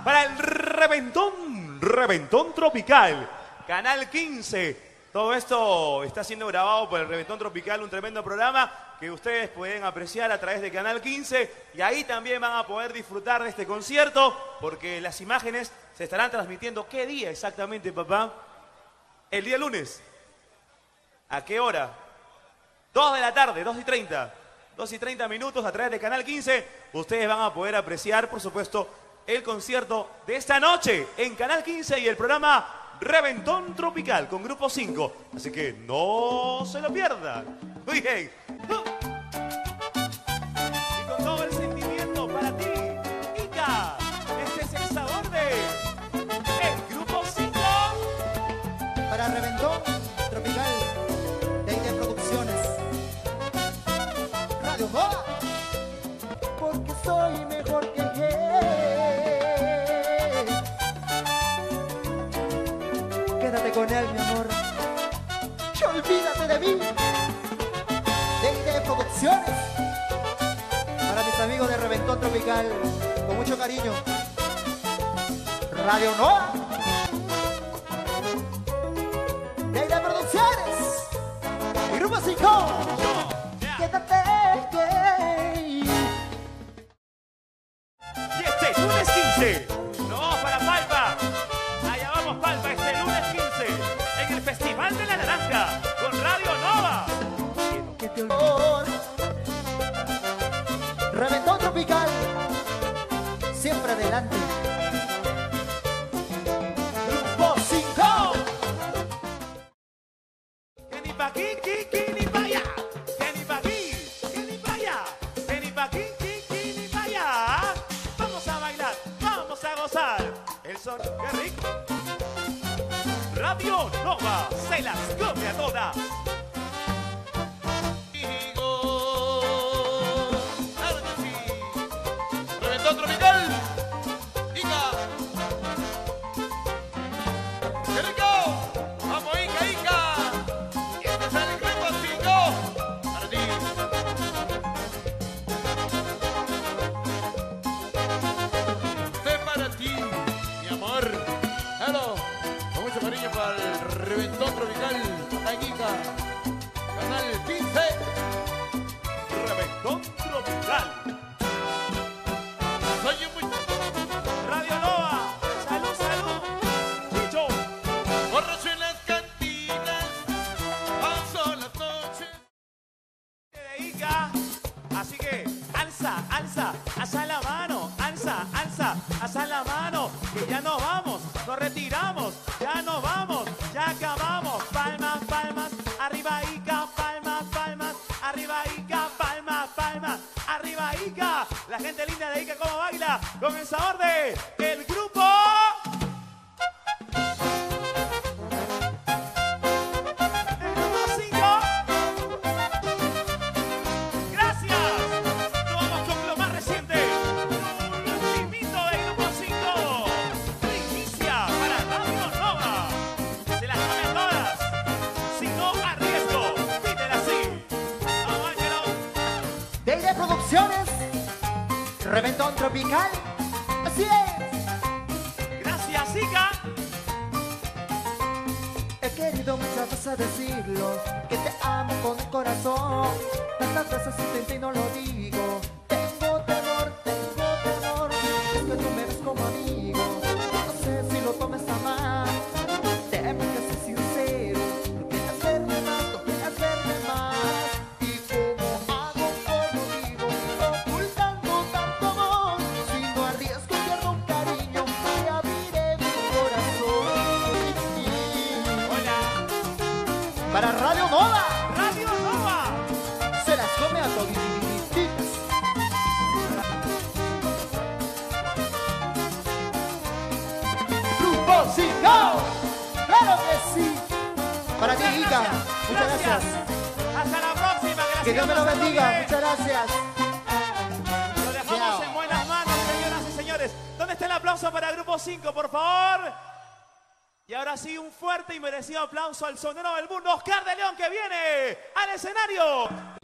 para el Reventón Tropical, Canal 15. Todo esto está siendo grabado por el Reventón Tropical, un tremendo programa que ustedes pueden apreciar a través de Canal 15 y ahí también van a poder disfrutar de este concierto porque las imágenes se estarán transmitiendo. ¿Qué día exactamente, papá? El día lunes. ¿A qué hora? 2 de la tarde, 2:30. 2:30 minutos a través de Canal 15. Ustedes van a poder apreciar, por supuesto, el concierto de esta noche en Canal 15 y el programa Reventón Tropical con Grupo 5. Así que no se lo pierdan. Muy bien. Y con todo el sentimiento para ti, Ica, este es el sabor de el Grupo 5. Para Reventón Tropical de ID Producciones. Radio Joa. Porque soy mejor que él. Quédate con él, mi amor. Y olvídate de mí. De ID Producciones. Para mis amigos de Reventón Tropical, con mucho cariño. Radio Noa. De ID Producciones. Y Grupo 5. Quédate. Y este lunes 15. Nos vamos para Palpa. Allá vamos Palpa este lunes 15. En el Festival de la Naranja. Con Radio Nova. Que te olvides. Reventón Tropical. Siempre adelante. Grupo 5. Que ni pa' aquí, que ni pa' allá. Que ni pa' aquí, que ni pa' allá. Que ni pa' aquí, que ni pa' allá. Vamos a bailar, vamos a gozar. El son, qué rico. Radio Nova se las come a todas. Reventón Tropical. Ica. ¡Qué rico! ¡Vamos, Ica, Ica! Y este es el Grupo 5. Para ti. Este es para ti, mi amor. Hello. Con mucho cariño para el Reventón Tropical. En Ica. Canal 15. Reventón Tropical. Soy muy... Radio Nova. Salud, salud. Chicho. Borracho en las cantinas, paso las noches. De Ica. Así que alza, alza, alza la mano, alza, alza, alza la mano, que ya nos vamos, nos retiramos, ya nos vamos, ya acabamos. Palmas, palmas, arriba Ica, palmas, palmas, arriba Ica, palmas, palmas, arriba Ica. La gente linda de Ica cómo baila con el sabor de el grupo. El grupo 5. Gracias. Nos vamos con lo más reciente. Ultimito del Grupo 5. Primicia para Radio Nova. Se las comen todas. Si no arriesgo, pídela así. Aváñalo. De ID Producciones. Reventón Tropical. Así es. Gracias, Ica. He querido muchas veces decirlo, que te amo con el corazón. Tantas veces intenté y no lo digo. Tengo temor, es que tú me ves como amigo. No sé si lo tomes a mal. Temo que seas sincero, no quieras verme más, no quieras verme más. Y cómo hago por lo digo, ocultando tanto amor. Si no arriesgo pierdo un cariño, te abriré mi corazón. Hola. Para Radio Nova. Radio Nova. Se las come a toditas. Grupo 5. Claro que sí. Para ti, Ica. Muchas gracias. Hasta la próxima. Que Dios me lo bendiga. Muchas gracias. Lo dejamos Chao. en buenas manos, señoras y señores. ¿Dónde está el aplauso para Grupo 5, por favor? Y ahora sí, un fuerte y merecido aplauso al sonero del mundo, Oscar de León, que viene al escenario.